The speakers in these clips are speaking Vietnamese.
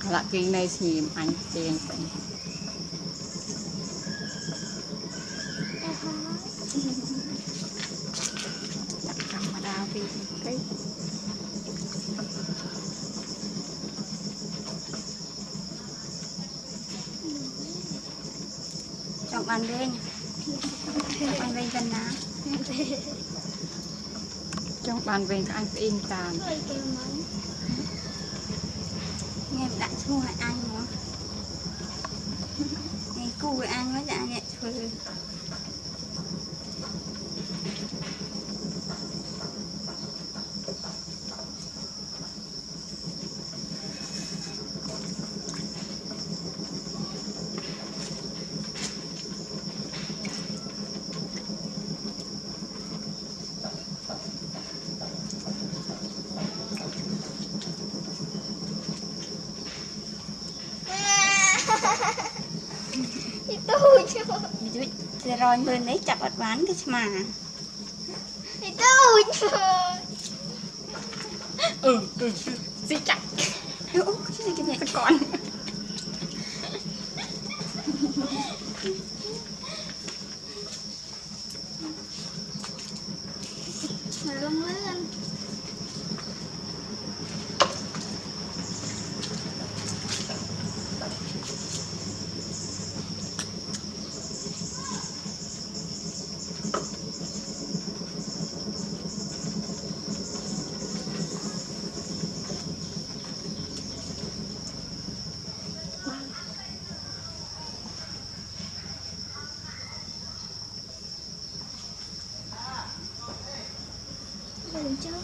là cái này thì anh tiền mà đào vì cái trong ăn lên gần ná trong bàn về anh phải in tàn nghe đã thua lại anh nữa ngày cu với anh mới đã nhẹ thua rồi bên đấy chặt bát bán cái mà gì chặt cái này con lông lên đừng chơi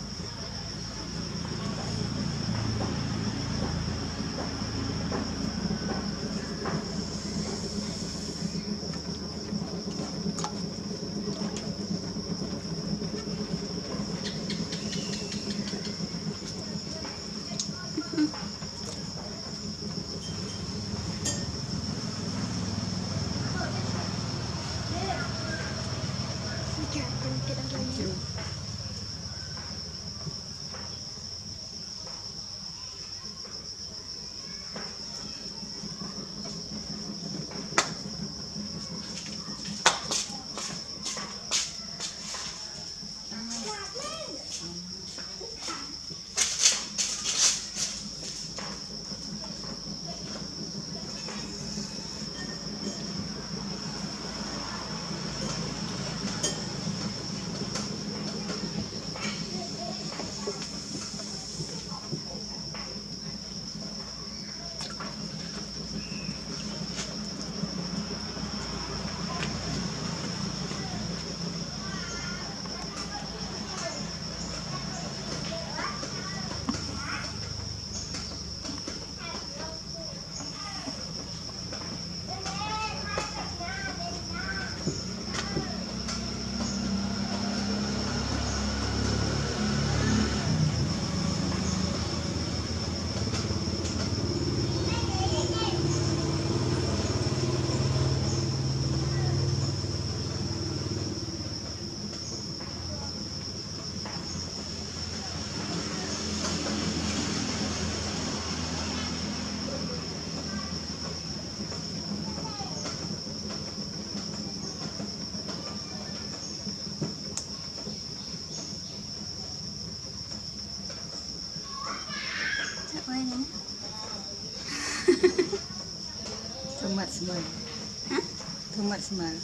thương mật smell hả thương mật smell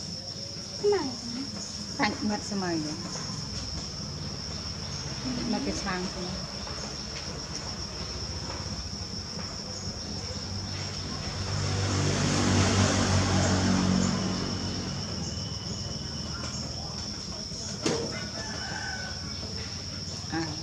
này cạnh mật smell vậy mà cái trang thôi à